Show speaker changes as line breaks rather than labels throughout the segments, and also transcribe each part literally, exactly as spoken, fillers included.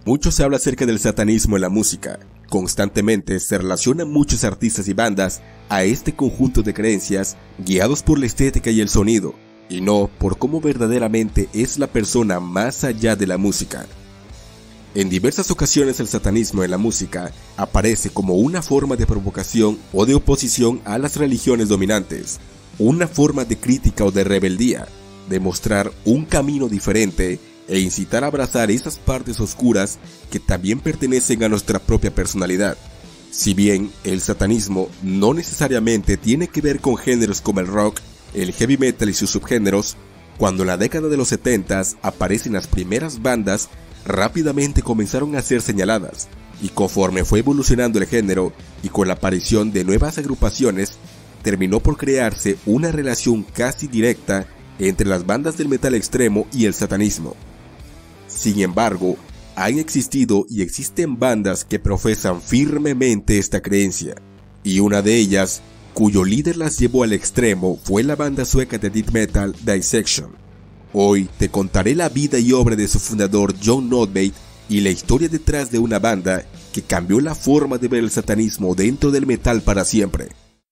Mucho se habla acerca del satanismo en la música. Constantemente se relacionan muchos artistas y bandas a este conjunto de creencias guiados por la estética y el sonido, y no por cómo verdaderamente es la persona más allá de la música. En diversas ocasiones el satanismo en la música aparece como una forma de provocación o de oposición a las religiones dominantes, una forma de crítica o de rebeldía, de mostrar un camino diferente e incitar a abrazar esas partes oscuras que también pertenecen a nuestra propia personalidad. Si bien el satanismo no necesariamente tiene que ver con géneros como el rock, el heavy metal y sus subgéneros, cuando en la década de los setentas aparecen las primeras bandas, rápidamente comenzaron a ser señaladas, y conforme fue evolucionando el género y con la aparición de nuevas agrupaciones, terminó por crearse una relación casi directa entre las bandas del metal extremo y el satanismo. Sin embargo, han existido y existen bandas que profesan firmemente esta creencia, y una de ellas, cuyo líder las llevó al extremo, fue la banda sueca de death metal Dissection. Hoy te contaré la vida y obra de su fundador John Noodbate y la historia detrás de una banda que cambió la forma de ver el satanismo dentro del metal para siempre.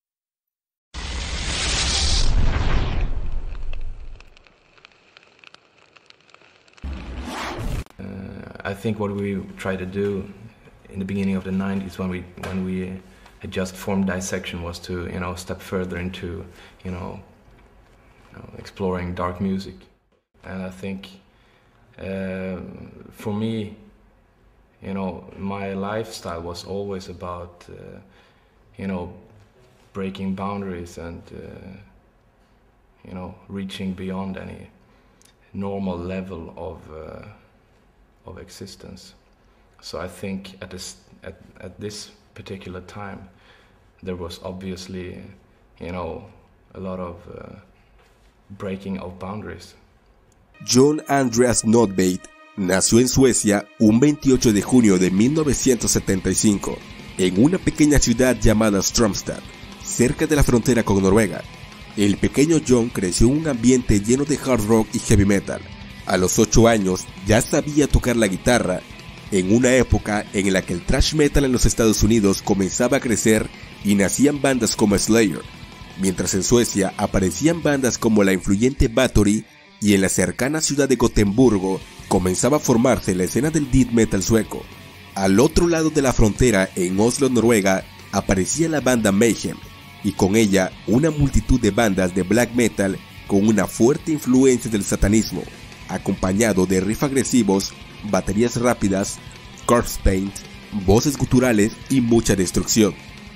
I think what we tried to do in the beginning of the nineties when we when we had just formed Dissection was to, you know, step further into, you know, you know exploring dark music. And I think uh, for me, you know, my lifestyle was always about, uh, you know, breaking boundaries and, uh, you know, reaching beyond any normal level of uh, of existence. So I think at this at, at this particular time, there was obviously, you know, a lot of uh, breaking of boundaries.
John Andreas Noodbate nació en Suecia un veintiocho de junio de mil novecientos setenta y cinco, en una pequeña ciudad llamada Strömstad, cerca de la frontera con Noruega. El pequeño John creció en un ambiente lleno de hard rock y heavy metal. A los ocho años ya sabía tocar la guitarra, en una época en la que el thrash metal en los Estados Unidos comenzaba a crecer y nacían bandas como Slayer, mientras en Suecia aparecían bandas como la influyente Bathory, y en la cercana ciudad de Gotemburgo comenzaba a formarse la escena del death metal sueco. Al otro lado de la frontera, en Oslo, Noruega, aparecía la banda Mayhem, y con ella una multitud de bandas de black metal con una fuerte influencia del satanismo, acompañado de riffs agresivos, baterías rápidas, corpse paint, voces guturales y mucha destrucción.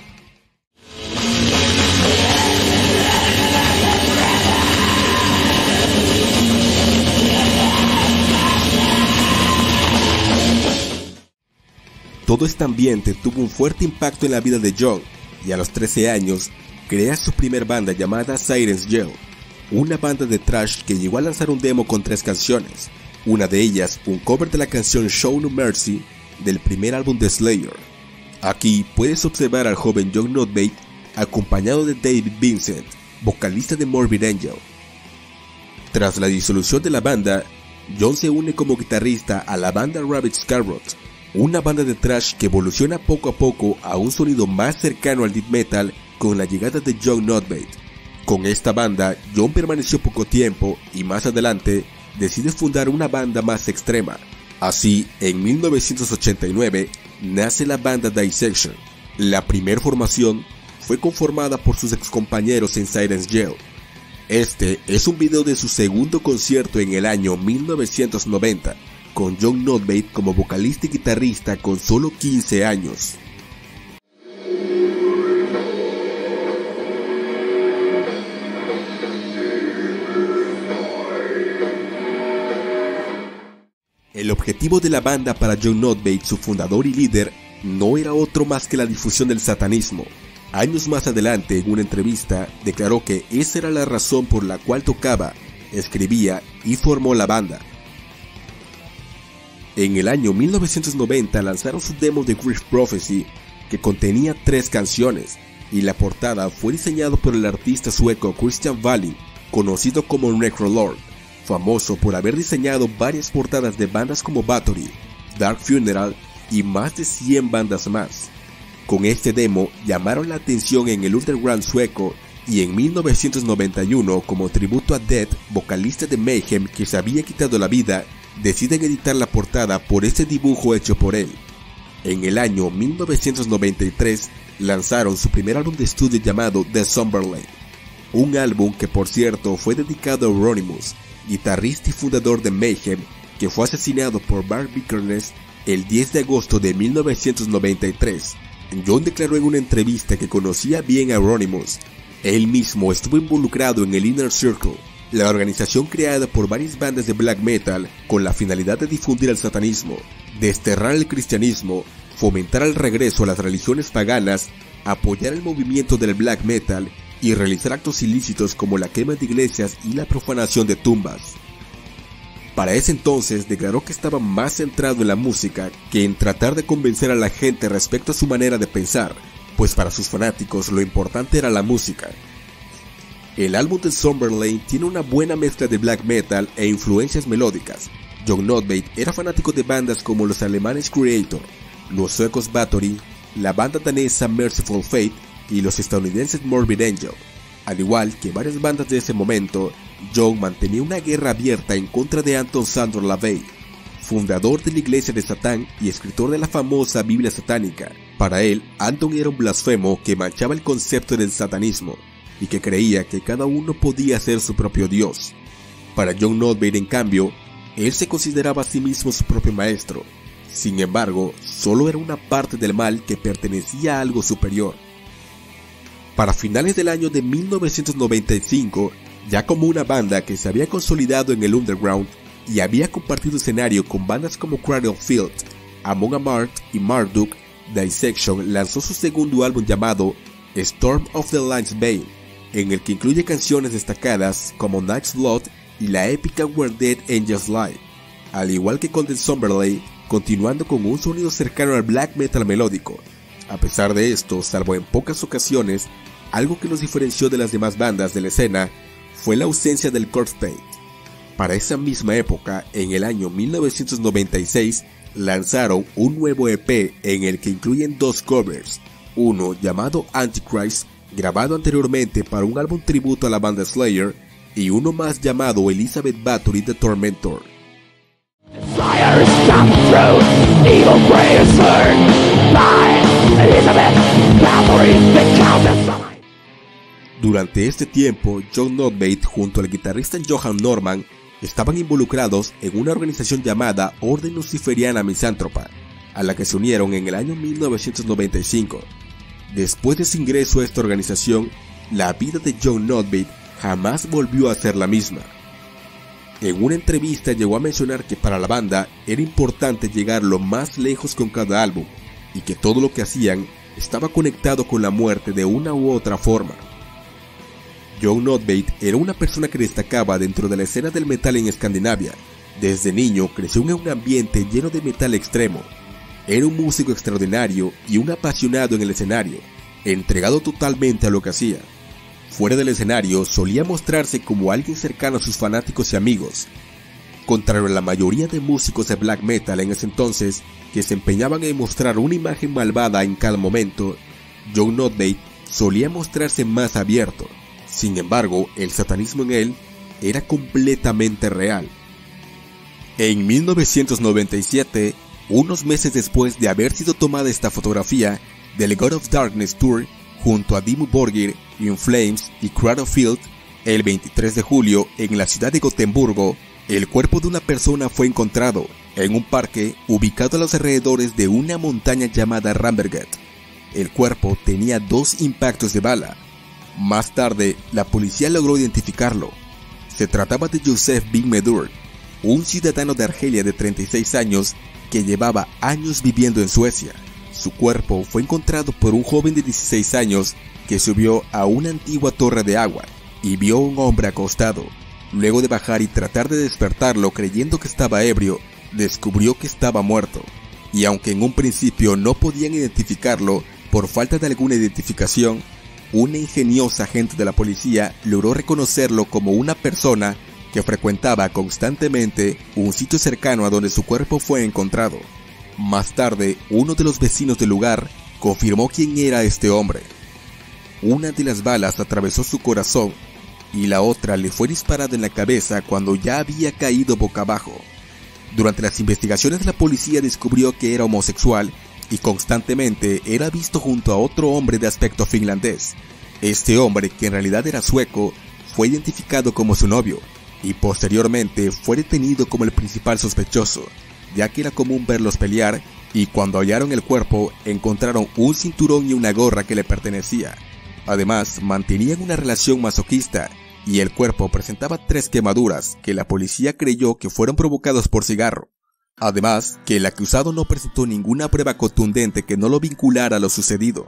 Todo este ambiente tuvo un fuerte impacto en la vida de John, y a los trece años crea su primer banda llamada Siren's Yell, una banda de thrash que llegó a lanzar un demo con tres canciones, una de ellas un cover de la canción Show No Mercy del primer álbum de Slayer. Aquí puedes observar al joven John Noodbate acompañado de David Vincent, vocalista de Morbid Angel. Tras la disolución de la banda, John se une como guitarrista a la banda Rabbit Scarrot, una banda de thrash que evoluciona poco a poco a un sonido más cercano al death metal con la llegada de John Noodbate. Con esta banda, John permaneció poco tiempo y más adelante decide fundar una banda más extrema. Así, en mil novecientos ochenta y nueve, nace la banda Dissection. La primera formación fue conformada por sus excompañeros en Siren's Yell. Este es un video de su segundo concierto en el año mil novecientos noventa, con John Noodbate como vocalista y guitarrista con solo quince años. El objetivo de la banda para John Noodbate, su fundador y líder, no era otro más que la difusión del satanismo. Años más adelante, en una entrevista, declaró que esa era la razón por la cual tocaba, escribía y formó la banda. En el año mil novecientos noventa lanzaron su demo de Grief Prophecy, que contenía tres canciones, y la portada fue diseñado por el artista sueco Christian Wallin, conocido como Necrolord, famoso por haber diseñado varias portadas de bandas como Bathory, Dark Funeral y más de cien bandas más. Con este demo llamaron la atención en el underground sueco y en mil novecientos noventa y uno, como tributo a Death, vocalista de Mayhem que se había quitado la vida, deciden editar la portada por ese dibujo hecho por él. En el año mil novecientos noventa y tres lanzaron su primer álbum de estudio llamado The Somberlane, un álbum que por cierto fue dedicado a Euronymous, guitarrista y fundador de Mayhem, que fue asesinado por Bart Vikernes el diez de agosto de mil novecientos noventa y tres. John declaró en una entrevista que conocía bien a Euronymous. Él mismo estuvo involucrado en el Inner Circle, la organización creada por varias bandas de black metal con la finalidad de difundir el satanismo, desterrar el cristianismo, fomentar el regreso a las religiones paganas, apoyar el movimiento del black metal y realizar actos ilícitos como la quema de iglesias y la profanación de tumbas. Para ese entonces declaró que estaba más centrado en la música que en tratar de convencer a la gente respecto a su manera de pensar, pues para sus fanáticos lo importante era la música. El álbum de Somberlane tiene una buena mezcla de black metal e influencias melódicas. John Notveit era fanático de bandas como los alemanes Creator, los suecos Bathory, la banda danesa Merciful Fate y los estadounidenses Morbid Angel. Al igual que varias bandas de ese momento, John mantenía una guerra abierta en contra de Anton Sandor Lavey, fundador de la Iglesia de Satán y escritor de la famosa Biblia satánica. Para él, Anton era un blasfemo que manchaba el concepto del satanismo y que creía que cada uno podía ser su propio Dios. Para John Notveit, en cambio, él se consideraba a sí mismo su propio maestro. Sin embargo, solo era una parte del mal que pertenecía a algo superior. Para finales del año de mil novecientos noventa y cinco, ya como una banda que se había consolidado en el underground y había compartido escenario con bandas como Cradle Field, Amon Amarth y Marduk, Dissection lanzó su segundo álbum llamado Storm of the Lion's Bane, en el que incluye canciones destacadas como Night's Blood y la épica Where Dead Angels Lie, al igual que con The Somberlane, continuando con un sonido cercano al black metal melódico. A pesar de esto, salvo en pocas ocasiones, algo que los diferenció de las demás bandas de la escena fue la ausencia del corpse paint. Para esa misma época, en el año mil novecientos noventa y seis, lanzaron un nuevo E P en el que incluyen dos covers, uno llamado Antichrist, grabado anteriormente para un álbum tributo a la banda Slayer, y uno más llamado Elizabeth Bathory The Tormentor. Durante este tiempo, John Notveit junto al guitarrista Johan Norman estaban involucrados en una organización llamada Orden Luciferiana Misántropa, a la que se unieron en el año mil novecientos noventa y cinco. Después de su ingreso a esta organización, la vida de John Notveit jamás volvió a ser la misma. En una entrevista llegó a mencionar que para la banda era importante llegar lo más lejos con cada álbum, y que todo lo que hacían estaba conectado con la muerte de una u otra forma. John Notveit era una persona que destacaba dentro de la escena del metal en Escandinavia. Desde niño creció en un ambiente lleno de metal extremo. Era un músico extraordinario y un apasionado en el escenario, entregado totalmente a lo que hacía. Fuera del escenario solía mostrarse como alguien cercano a sus fanáticos y amigos. Contrario a la mayoría de músicos de black metal en ese entonces, que se empeñaban en mostrar una imagen malvada en cada momento, John Notveit solía mostrarse más abierto. Sin embargo, el satanismo en él era completamente real. En mil novecientos noventa y siete, unos meses después de haber sido tomada esta fotografía del God of Darkness Tour junto a Dimmu Borgir, In Flames y Cradle Field, el veintitrés de julio en la ciudad de Gotemburgo, el cuerpo de una persona fue encontrado en un parque ubicado a los alrededores de una montaña llamada Ramberget. El cuerpo tenía dos impactos de bala. Más tarde, la policía logró identificarlo. Se trataba de Joseph Bin Medur, un ciudadano de Argelia de treinta y seis años que llevaba años viviendo en Suecia. Su cuerpo fue encontrado por un joven de dieciséis años que subió a una antigua torre de agua y vio a un hombre acostado. Luego de bajar y tratar de despertarlo creyendo que estaba ebrio, descubrió que estaba muerto. Y aunque en un principio no podían identificarlo por falta de alguna identificación, una ingeniosa agente de la policía logró reconocerlo como una persona que frecuentaba constantemente un sitio cercano a donde su cuerpo fue encontrado. Más tarde, uno de los vecinos del lugar confirmó quién era este hombre. Una de las balas atravesó su corazón y la otra le fue disparada en la cabeza cuando ya había caído boca abajo. Durante las investigaciones, la policía descubrió que era homosexual y constantemente era visto junto a otro hombre de aspecto finlandés. Este hombre, que en realidad era sueco, fue identificado como su novio y posteriormente fue detenido como el principal sospechoso, ya que era común verlos pelear, y cuando hallaron el cuerpo encontraron un cinturón y una gorra que le pertenecía. Además, mantenían una relación masoquista y el cuerpo presentaba tres quemaduras que la policía creyó que fueron provocados por cigarro. Además, que el acusado no presentó ninguna prueba contundente que no lo vinculara a lo sucedido.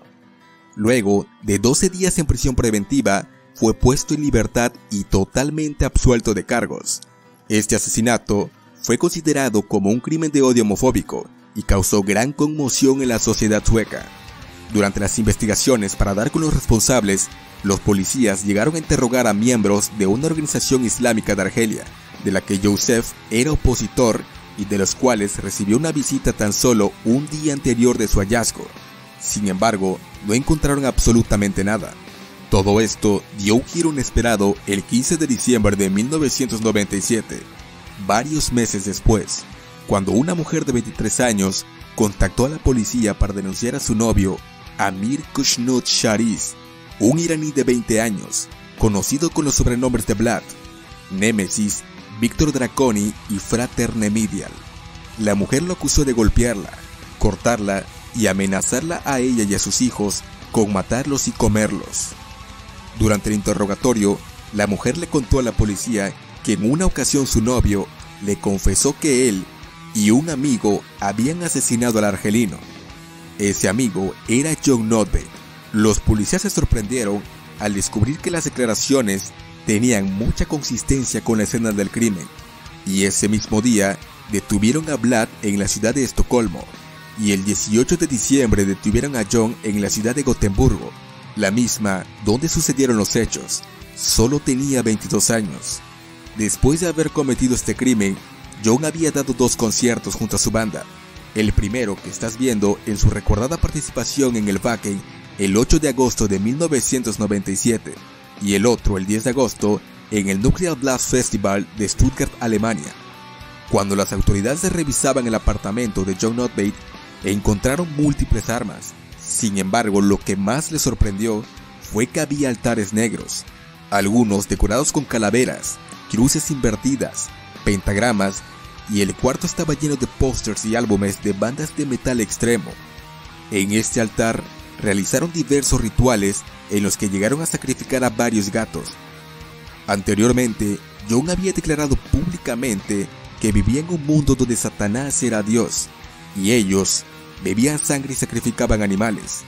Luego de doce días en prisión preventiva, fue puesto en libertad y totalmente absuelto de cargos. Este asesinato fue considerado como un crimen de odio homofóbico y causó gran conmoción en la sociedad sueca. Durante las investigaciones para dar con los responsables, los policías llegaron a interrogar a miembros de una organización islámica de Argelia, de la que Joseph era opositor y de los cuales recibió una visita tan solo un día anterior de su hallazgo. Sin embargo, no encontraron absolutamente nada. Todo esto dio un giro inesperado el quince de diciembre de mil novecientos noventa y siete, varios meses después, cuando una mujer de veintitrés años contactó a la policía para denunciar a su novio, Amir Kushnut Shariz, un iraní de veinte años, conocido con los sobrenombres de Vlad, Némesis, Víctor Draconi y Frater Nemidial. La mujer lo acusó de golpearla, cortarla y amenazarla a ella y a sus hijos con matarlos y comerlos. Durante el interrogatorio, la mujer le contó a la policía que en una ocasión su novio le confesó que él y un amigo habían asesinado al argelino. Ese amigo era John Notbeck. Los policías se sorprendieron al descubrir que las declaraciones tenían mucha consistencia con la escena del crimen, y ese mismo día detuvieron a Vlad en la ciudad de Estocolmo, y el dieciocho de diciembre detuvieron a John en la ciudad de Gotemburgo, la misma donde sucedieron los hechos. Solo tenía veintidós años. Después de haber cometido este crimen, John había dado dos conciertos junto a su banda. El primero, que estás viendo en su recordada participación en el Wacken el ocho de agosto de mil novecientos noventa y siete, y el otro el diez de agosto en el Nuclear Blast Festival de Stuttgart, Alemania. Cuando las autoridades revisaban el apartamento de John Notbeck, encontraron múltiples armas. Sin embargo, lo que más les sorprendió fue que había altares negros, algunos decorados con calaveras, cruces invertidas, pentagramas, y el cuarto estaba lleno de pósters y álbumes de bandas de metal extremo. En este altar realizaron diversos rituales en los que llegaron a sacrificar a varios gatos. Anteriormente, John había declarado públicamente que vivía en un mundo donde Satanás era Dios, y ellos bebían sangre y sacrificaban animales.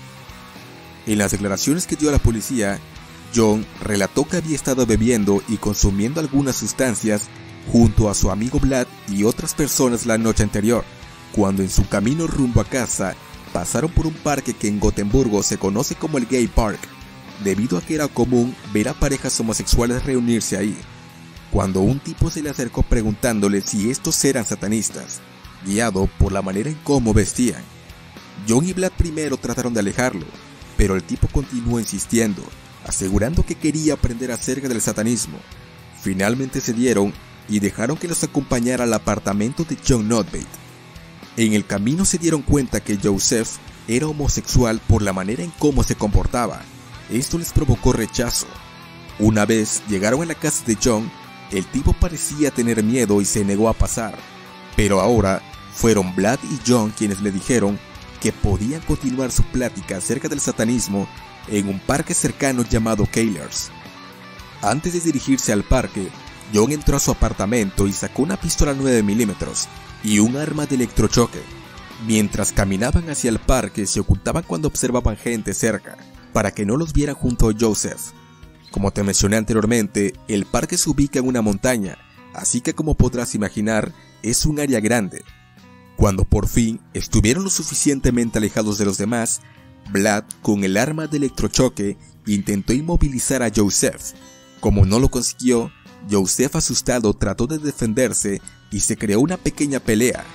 En las declaraciones que dio a la policía, John relató que había estado bebiendo y consumiendo algunas sustancias junto a su amigo Vlad y otras personas la noche anterior, cuando en su camino rumbo a casa pasaron por un parque que en Gotemburgo se conoce como el Gay Park, debido a que era común ver a parejas homosexuales reunirse ahí, cuando un tipo se le acercó preguntándole si estos eran satanistas, guiado por la manera en cómo vestían. John y Vlad primero trataron de alejarlo, pero el tipo continuó insistiendo, asegurando que quería aprender acerca del satanismo. Finalmente cedieron y dejaron que los acompañara al apartamento de John Notbeck. En el camino se dieron cuenta que Joseph era homosexual por la manera en cómo se comportaba. Esto les provocó rechazo. Una vez llegaron a la casa de John, el tipo parecía tener miedo y se negó a pasar, pero ahora fueron Vlad y John quienes le dijeron que podían continuar su plática acerca del satanismo en un parque cercano llamado Keilers. Antes de dirigirse al parque, John entró a su apartamento y sacó una pistola nueve milímetros y un arma de electrochoque. Mientras caminaban hacia el parque, se ocultaban cuando observaban gente cerca, para que no los vieran junto a Joseph. Como te mencioné anteriormente, el parque se ubica en una montaña, así que como podrás imaginar, es un área grande. Cuando por fin estuvieron lo suficientemente alejados de los demás, Vlad, con el arma de electrochoque, intentó inmovilizar a Joseph. Como no lo consiguió, Joseph, asustado, trató de defenderse y se creó una pequeña pelea.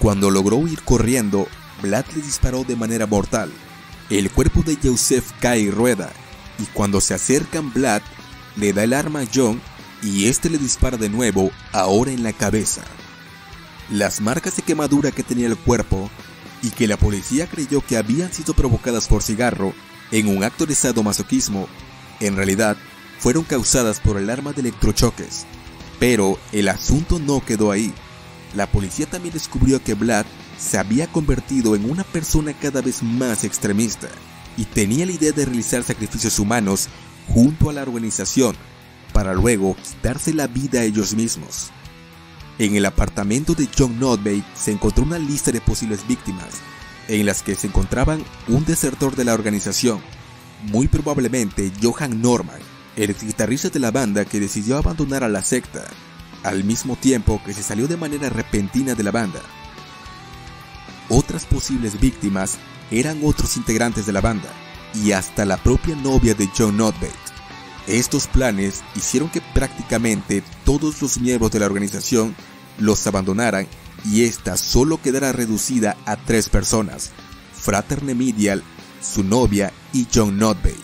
Cuando logró huir corriendo, Vlad le disparó de manera mortal. El cuerpo de Joseph cae y rueda, y cuando se acercan, Vlad le da el arma a John y este le dispara de nuevo, ahora en la cabeza. Las marcas de quemadura que tenía el cuerpo y que la policía creyó que habían sido provocadas por cigarro en un acto de sadomasoquismo, en realidad fueron causadas por el arma de electrochoques. Pero el asunto no quedó ahí. La policía también descubrió que Vlad se había convertido en una persona cada vez más extremista y tenía la idea de realizar sacrificios humanos junto a la organización para luego quitarse la vida a ellos mismos. En el apartamento de John Notbate se encontró una lista de posibles víctimas, en las que se encontraban un desertor de la organización, muy probablemente Johan Norman, el guitarrista de la banda que decidió abandonar a la secta, al mismo tiempo que se salió de manera repentina de la banda. Otras posibles víctimas eran otros integrantes de la banda, y hasta la propia novia de John Notbate. Estos planes hicieron que prácticamente todos los miembros de la organización los abandonaran y esta solo quedara reducida a tres personas: Frater Nemidial, su novia y John Notbate.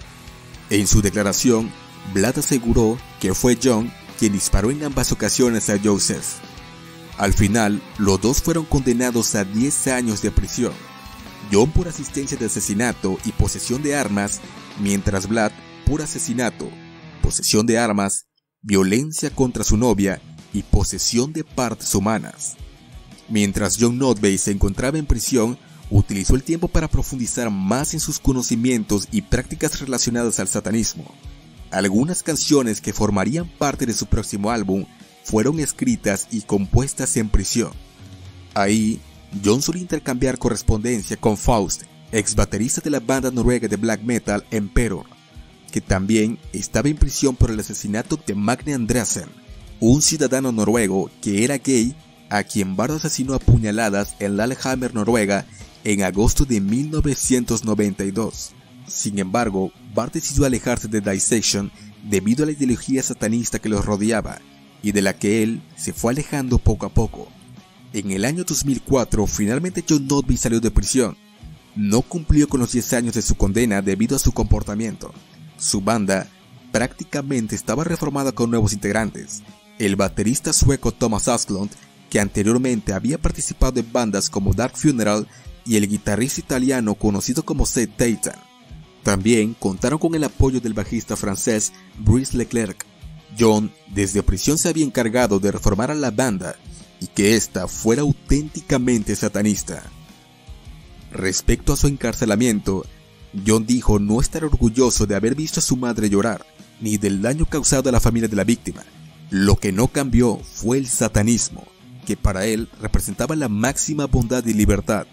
En su declaración, Vlad aseguró que fue John quien disparó en ambas ocasiones a Joseph. Al final, los dos fueron condenados a diez años de prisión, John por asistencia de asesinato y posesión de armas, mientras Vlad por asesinato, posesión de armas, violencia contra su novia y posesión de partes humanas. Mientras John Notbate se encontraba en prisión, utilizó el tiempo para profundizar más en sus conocimientos y prácticas relacionadas al satanismo. Algunas canciones que formarían parte de su próximo álbum fueron escritas y compuestas en prisión. Ahí, John solía intercambiar correspondencia con Faust, ex baterista de la banda noruega de black metal Emperor, que también estaba en prisión por el asesinato de Magne Andresen, un ciudadano noruego que era gay, a quien Bard asesinó a puñaladas en Lillehammer, Noruega, en agosto de mil novecientos noventa y dos. Sin embargo, Bard decidió alejarse de Dissection debido a la ideología satanista que los rodeaba y de la que él se fue alejando poco a poco. En el año dos mil cuatro, finalmente John Notbate salió de prisión. No cumplió con los diez años de su condena debido a su comportamiento. Su banda prácticamente estaba reformada con nuevos integrantes. El baterista sueco Thomas Asklund, que anteriormente había participado en bandas como Dark Funeral, y el guitarrista italiano conocido como Seth Titan. También contaron con el apoyo del bajista francés Brice Leclerc. John desde prisión se había encargado de reformar a la banda y que ésta fuera auténticamente satanista. Respecto a su encarcelamiento, John dijo no estar orgulloso de haber visto a su madre llorar, ni del daño causado a la familia de la víctima. Lo que no cambió fue el satanismo, que para él representaba la máxima bondad y libertad.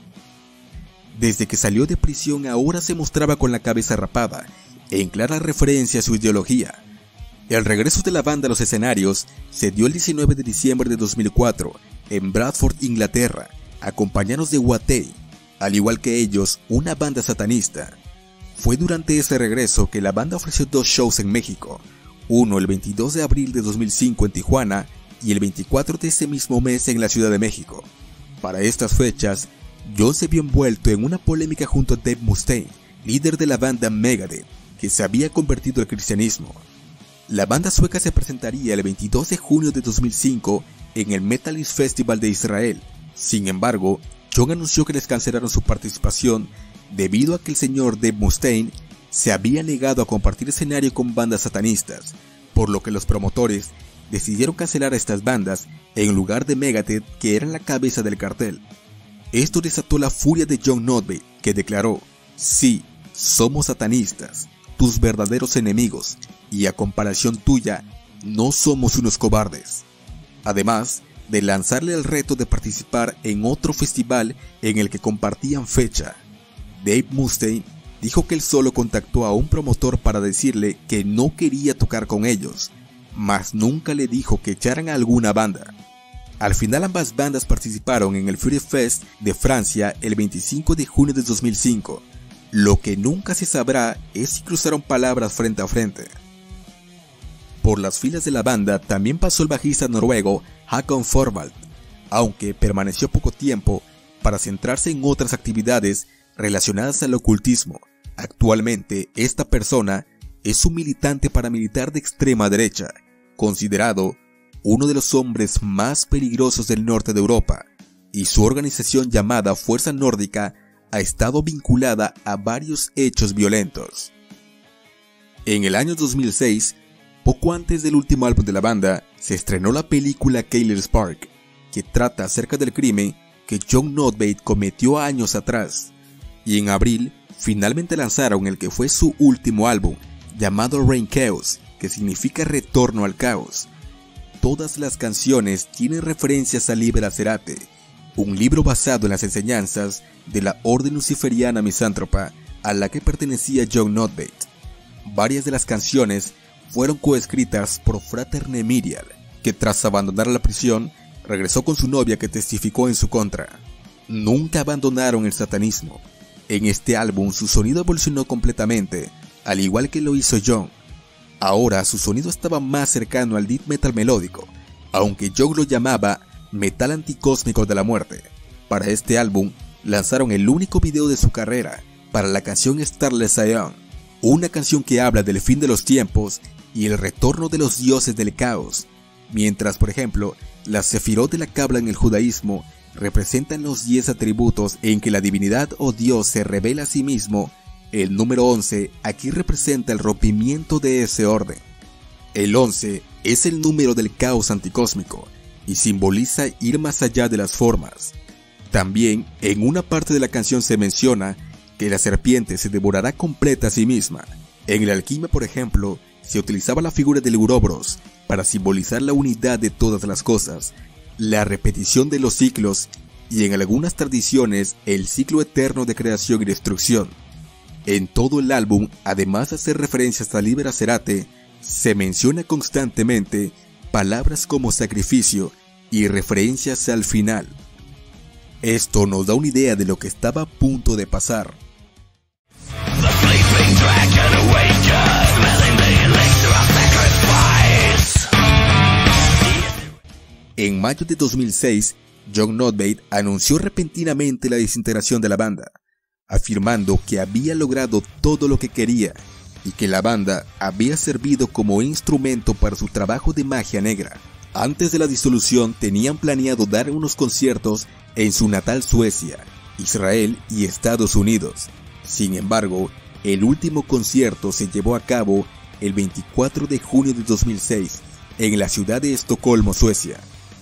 Desde que salió de prisión ahora se mostraba con la cabeza rapada, en clara referencia a su ideología. El regreso de la banda a los escenarios se dio el diecinueve de diciembre de dos mil cuatro, en Bradford, Inglaterra, acompañados de Watay, al igual que ellos, una banda satanista. Fue durante ese regreso que la banda ofreció dos shows en México, uno el veintidós de abril de dos mil cinco en Tijuana y el veinticuatro de ese mismo mes en la Ciudad de México. Para estas fechas, John se vio envuelto en una polémica junto a Dave Mustaine, líder de la banda Megadeth, que se había convertido al cristianismo. La banda sueca se presentaría el veintidós de junio de dos mil cinco en el Metalist Festival de Israel. Sin embargo, John anunció que les cancelaron su participación debido a que el señor Dave Mustaine se había negado a compartir escenario con bandas satanistas, por lo que los promotores decidieron cancelar a estas bandas en lugar de Megadeth, que eran la cabeza del cartel. Esto desató la furia de John Notbate, que declaró: sí, somos satanistas, tus verdaderos enemigos, y a comparación tuya, no somos unos cobardes. Además de lanzarle el reto de participar en otro festival en el que compartían fecha. Dave Mustaine dijo que él solo contactó a un promotor para decirle que no quería tocar con ellos, mas nunca le dijo que echaran a alguna banda. Al final ambas bandas participaron en el Fury Fest de Francia el veinticinco de junio de dos mil cinco. Lo que nunca se sabrá es si cruzaron palabras frente a frente. Por las filas de la banda también pasó el bajista noruego Håkon Forvald. aunque permaneció poco tiempo para centrarse en otras actividades relacionadas al ocultismo. Actualmente, esta persona es un militante paramilitar de extrema derecha, considerado uno de los hombres más peligrosos del norte de Europa, y su organización llamada Fuerza Nórdica ha estado vinculada a varios hechos violentos. En el año dos mil seis, poco antes del último álbum de la banda, se estrenó la película Killer Spark, que trata acerca del crimen que John Noodbeit cometió años atrás, y en abril finalmente lanzaron el que fue su último álbum, llamado Reign Chaos, que significa retorno al caos. Todas las canciones tienen referencias a Liber Acerate, un libro basado en las enseñanzas de la Orden Luciferiana Misántropa a la que pertenecía John Noodbeit. Varias de las canciones fueron coescritas por Frater Nemirial, que tras abandonar la prisión, regresó con su novia que testificó en su contra. Nunca abandonaron el satanismo. En este álbum su sonido evolucionó completamente, al igual que lo hizo John. Ahora su sonido estaba más cercano al death metal melódico, aunque John lo llamaba metal anticósmico de la muerte. Para este álbum lanzaron el único video de su carrera para la canción Starless Zion, una canción que habla del fin de los tiempos y el retorno de los dioses del caos, mientras por ejemplo las Sefirot de la Cabla en el judaísmo representan los diez atributos en que la divinidad o Dios se revela a sí mismo. El número once aquí representa el rompimiento de ese orden. El once es el número del caos anticósmico y simboliza ir más allá de las formas. También en una parte de la canción se menciona que la serpiente se devorará completa a sí misma. En la alquimia, por ejemplo, se utilizaba la figura del Ouroboros para simbolizar la unidad de todas las cosas, la repetición de los ciclos y en algunas tradiciones el ciclo eterno de creación y destrucción. En todo el álbum, además de hacer referencias a Liber Acerate, se menciona constantemente palabras como sacrificio y referencias al final. Esto nos da una idea de lo que estaba a punto de pasar. En mayo de dos mil seis, John Noodbeit anunció repentinamente la desintegración de la banda, afirmando que había logrado todo lo que quería y que la banda había servido como instrumento para su trabajo de magia negra. Antes de la disolución tenían planeado dar unos conciertos en su natal Suecia, Israel y Estados Unidos. Sin embargo, el último concierto se llevó a cabo el veinticuatro de junio de dos mil seis en la ciudad de Estocolmo, Suecia.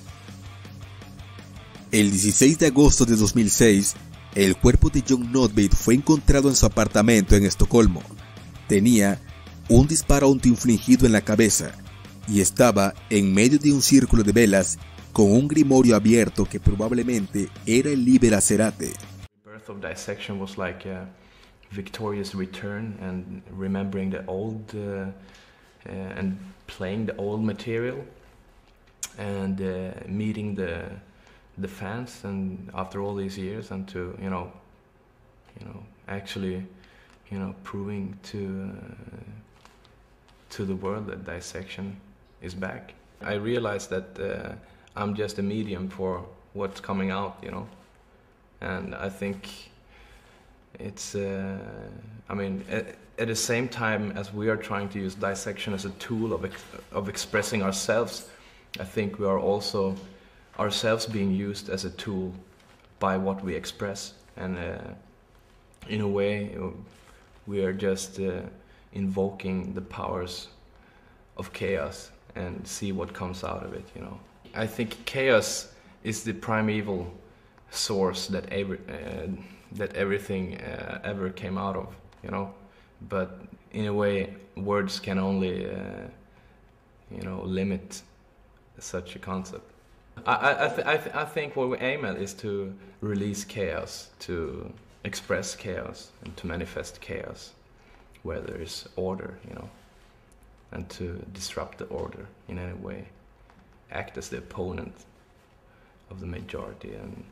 El dieciséis de agosto de dos mil seis, el cuerpo de John Noodbeit fue encontrado en su apartamento en Estocolmo. Tenía un disparo autoinfligido en la cabeza y estaba en medio de un círculo de velas con un grimorio abierto que probablemente era el Liber Acerate.
The birth of Dissection was like a victorious return and remembering the old uh, uh, and playing the old material and uh, meeting the the fans and after all these years and to you know you know actually you know proving to uh, to the world that Dissection is back. I realized that uh, I'm just a medium for what's coming out, you know, and I think it's uh, I mean at, at the same time as we are trying to use Dissection as a tool of ex of expressing ourselves, I think we are also ourselves being used as a tool by what we express, and uh, in a way we are just uh, invoking the powers of chaos and see what comes out of it, you know. I think chaos is the primeval source that every uh, that everything uh, ever came out of, you know, but in a way words can only uh, you know limit such a concept. I, I, th I, th I think what we aim at is to release chaos, to express chaos, and to manifest chaos where there is order, you know, and to disrupt the order in any way, act as the opponent of the majority. And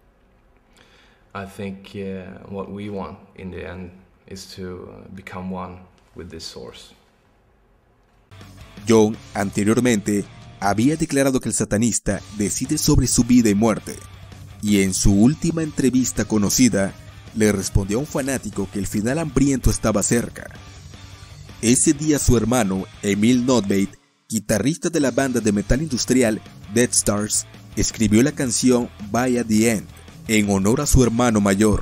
I think uh, what we want in the end is to uh, become one with this source.
John anteriormente había declarado que el satanista decide sobre su vida y muerte, y en su última entrevista conocida, le respondió a un fanático que el final hambriento estaba cerca. Ese día su hermano, Emil Notbate, guitarrista de la banda de metal industrial Death Stars, escribió la canción By at the End, en honor a su hermano mayor.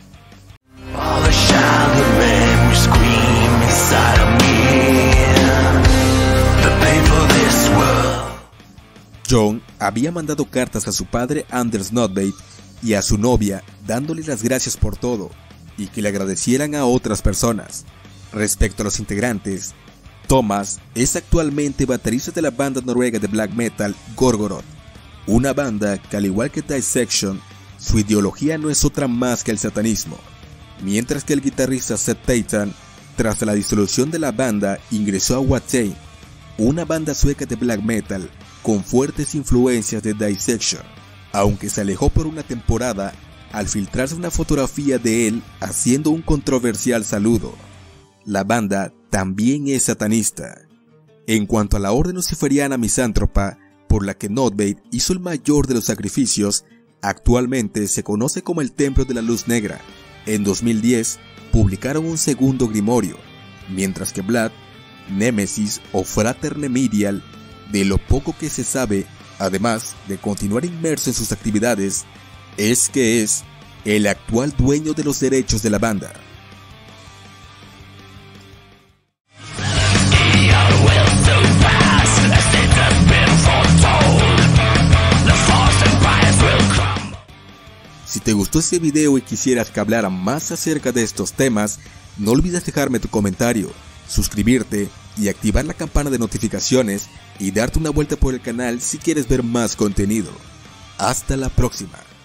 John había mandado cartas a su padre Anders Notbate y a su novia dándole las gracias por todo y que le agradecieran a otras personas. Respecto a los integrantes, Thomas es actualmente baterista de la banda noruega de black metal Gorgoroth, una banda que al igual que Dissection, su ideología no es otra más que el satanismo, mientras que el guitarrista Seth Titan, tras la disolución de la banda, ingresó a Watain, una banda sueca de black metal con fuertes influencias de Dissection, aunque se alejó por una temporada al filtrarse una fotografía de él haciendo un controversial saludo. La banda también es satanista. En cuanto a la orden luciferiana misántropa, por la que Notbate hizo el mayor de los sacrificios, actualmente se conoce como el Templo de la Luz Negra. En dos mil diez publicaron un segundo grimorio, mientras que Vlad, Nemesis o Frater Nemirial, de lo poco que se sabe, además de continuar inmerso en sus actividades, es que es el actual dueño de los derechos de la banda. Si te gustó este video y quisieras que hablara más acerca de estos temas, no olvides dejarme tu comentario, suscribirte y activar la campana de notificaciones y darte una vuelta por el canal si quieres ver más contenido. Hasta la próxima.